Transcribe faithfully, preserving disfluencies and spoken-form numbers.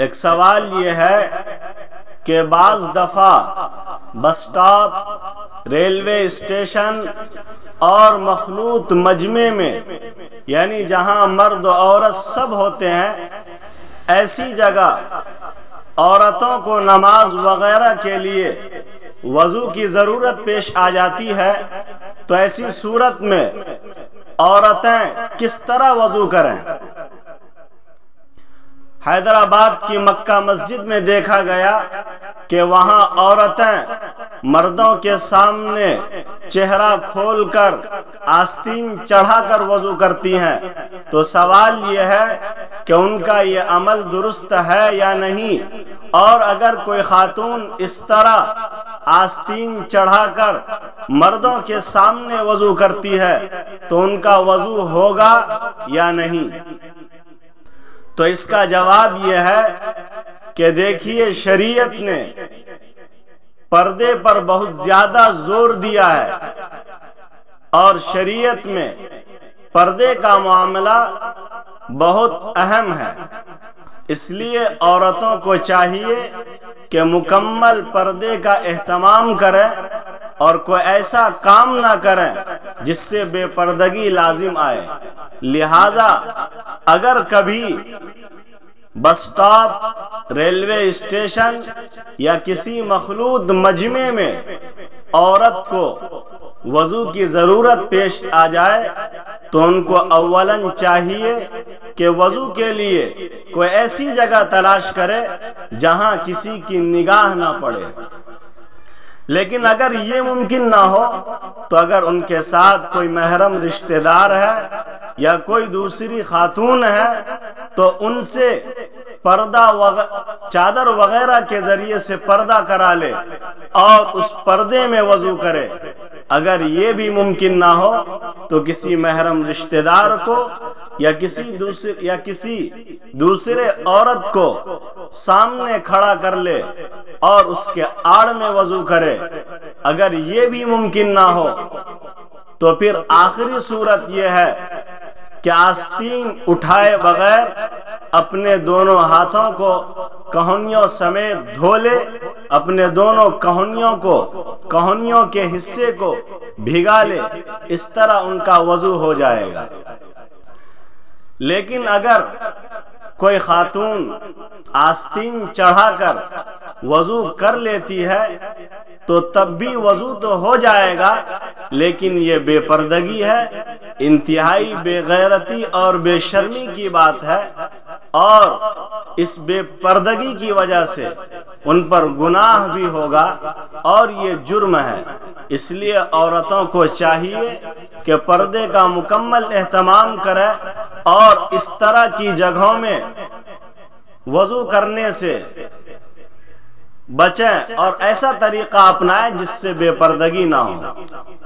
ایک سوال یہ ہے کہ بعض دفعہ بس سٹاپ، ریلوے اسٹیشن اور مخلوط مجمع میں، یعنی جہاں مرد و عورت سب ہوتے ہیں، ایسی جگہ عورتوں کو نماز وغیرہ کے لیے وضو کی ضرورت پیش آ جاتی ہے، تو ایسی صورت میں عورتیں کس طرح وضو کریں؟ حیدرآباد کی مکہ مسجد میں دیکھا گیا کہ وہاں عورتیں مردوں کے سامنے چہرہ کھول کر آستین چڑھا کر وضو کرتی ہیں، تو سوال یہ ہے کہ ان کا یہ عمل درست ہے یا نہیں، اور اگر کوئی خاتون اس طرح آستین چڑھا کر مردوں کے سامنے وضو کرتی ہے تو ان کا وضو ہوگا یا نہیں؟ تو اس کا جواب یہ ہے کہ دیکھیے، شریعت نے پردے پر بہت زیادہ زور دیا ہے، اور شریعت میں پردے کا معاملہ بہت اہم ہے۔ اس لیے عورتوں کو چاہیے کہ مکمل پردے کا اہتمام کریں اور کوئی ایسا کام نہ کریں جس سے بے پردگی لازم آئے۔ لہذا اگر کبھی بس سٹاپ، ریلوے اسٹیشن یا کسی مخلوط مجمع میں عورت کو وضو کی ضرورت پیش آ جائے تو ان کو اولاً چاہیے کہ وضو کے لیے کوئی ایسی جگہ تلاش کرے جہاں کسی کی نگاہ نہ پڑے۔ لیکن اگر یہ ممکن نہ ہو تو اگر ان کے ساتھ کوئی محرم رشتہ دار ہے یا کوئی دوسری خاتون ہے تو ان سے پردہ چادر وغیرہ کے ذریعے سے پردہ کرا لے اور اس پردے میں وضو کرے۔ اگر یہ بھی ممکن نہ ہو تو کسی محرم رشتہ دار کو یا کسی دوسرے یا کسی دوسرے عورت کو سامنے کھڑا کر لے اور اس کے آڑ میں وضو کرے۔ اگر یہ بھی ممکن نہ ہو تو پھر آخری صورت یہ ہے کہ آستین اٹھائے بغیر اپنے دونوں ہاتھوں کو کہنیوں سمیت دھو لے، اپنے دونوں کہنیوں کو کہنیوں کے حصے کو بھگا لے، اس طرح ان کا وضو ہو جائے گا۔ لیکن اگر کوئی خاتون آستین چڑھا کر وضو کر لیتی ہے تو تب بھی وضو تو ہو جائے گا، لیکن یہ بے پردگی ہے، انتہائی بے غیرتی اور بے شرمی کی بات ہے، اور اس بے پردگی کی وجہ سے ان پر گناہ بھی ہوگا اور یہ جرم ہے۔ اس لیے عورتوں کو چاہیے کہ پردے کا مکمل اہتمام کرے اور اس طرح کی جگہوں میں وضو کرنے سے بچیں اور ایسا طریقہ اپنائیں جس سے بے پردگی نہ ہو۔